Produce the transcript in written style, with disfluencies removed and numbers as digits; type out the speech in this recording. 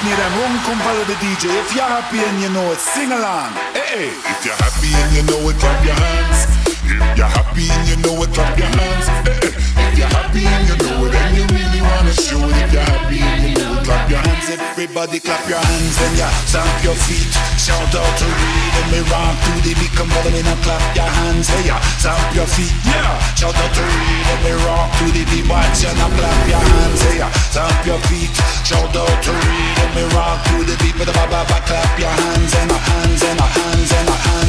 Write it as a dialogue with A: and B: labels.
A: Near them run come follow the DJ. If you're happy and you know it, sing along. Hey, if you're happy and you know it, clap your hands. If you're happy and you know it, clap your hands. Hey, if you're happy and you know it, and you really wanna show it. If you're happy and you know it, clap your hands. Everybody clap your hands and ya stamp your feet. Shout out to Reed and me rock to the beat. Come on in and clap your hands. Hey, ya stamp your feet. Yeah, shout out to Reed and me rock to the beat. Watch and clap your hands. Hey, ya stamp your feet. Shout out to Reed and me rock to the beat. But clap your hands and a hands and a hands and a hands.